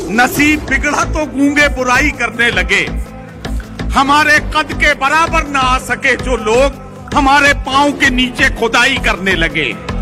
नसीब बिगड़ा तो गूंगे बुराई करने लगे। हमारे कद के बराबर ना आ सके जो लोग हमारे पांव के नीचे खुदाई करने लगे।